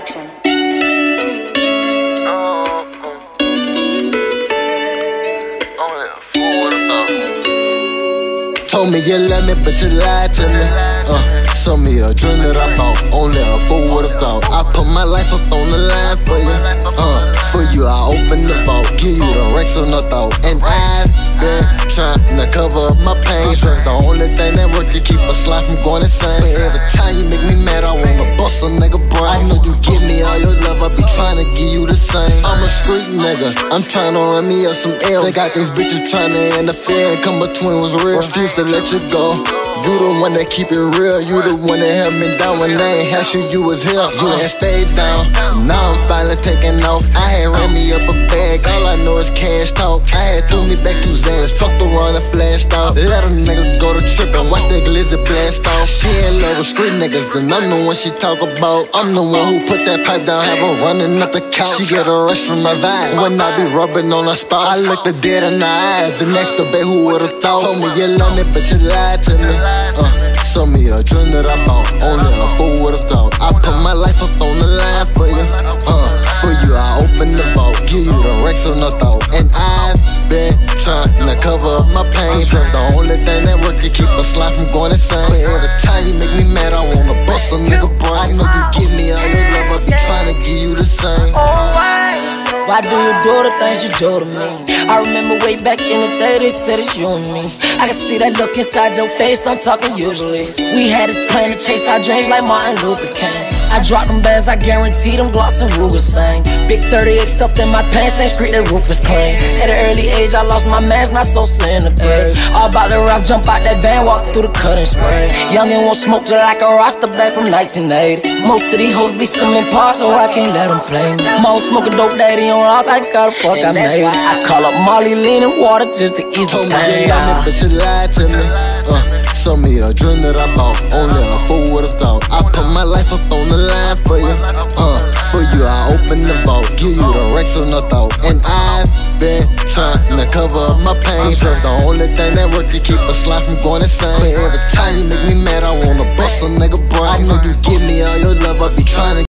Production. Told me you love me, but you lied to me. Sold me a dream that I bought, only a fool would've thought. I put my life up on the line for you. For you, I open the vault, give you the racks with no thought. And I've been trying to cover up my pain. Drugs the only thing that work to keep a slime from going insane. But every time you make me mad, I wanna bust a nigga brain. I know you give me all your love, I be trying to give you the same. I'm a street nigga, I'm trying to run me up some L. They got these bitches trying to interfere, and come between was real. Refuse to let you go. You the one that keep it real, you the one that held me down when I ain't had shit, you was here. You ain't stayed down, now I'm finally taking off. I had ran me up a bag, all I know is cash talk. I had threw me back to Zans, fucked around and flashed out. Let a nigga go to trip and watch that glizzy blast off. She in love with street niggas and I'm the one she talk about. I'm the one who put that pipe down, have her running up the couch. She get a rush from my vibe when I be rubbing on her spot. I looked her dead in the eyes, the next debate who would've thought. Told me you love me but you lied to me. Sold me a dream that I bought, only a fool would've thought. I put my life up on the line for you. For you, I open the vault, give you the racks with no thought. And I've been trying to cover up my pain. Drugs the only thing that work to keep a slime from going insane. But every time you make me mad, I wanna bust a nigga brain. I know you give me all your love, I be trying to give you the same. Why do you do the things you do to me? I remember way back in the day, they said it's you and me. I can see that look inside your face, I'm talking usually. We had a plan to chase our dreams like Martin Luther King. I dropped them bands, I guarantee them Glocks and Rugers sang. Big 38 stuffed in my pants, that street, that roof is clean. At an early age, I lost my mans, not so in the bed. All about the rap, jump out that van, walk through the cut and spray. Youngin' won't smoke just like a roster back from 1980. Most of these hoes be swimming parts, so I can't let them play me. Mom smoking dope daddy on rock, I gotta fuck, I made it. I call up Molly, lean and water just to ease the pain. Told me you love me, but you lied to me. Sold me a dream that I bought, only a fool would've thought. I put my life up on the line for you. For you, I open the vault, give you the racks with no thought. And I've been trying to cover up my pain. Drugs the only thing that work to keep a slime from going insane. But every time you make me mad, I wanna bust a nigga brain. I know you give me all your love, I be trying to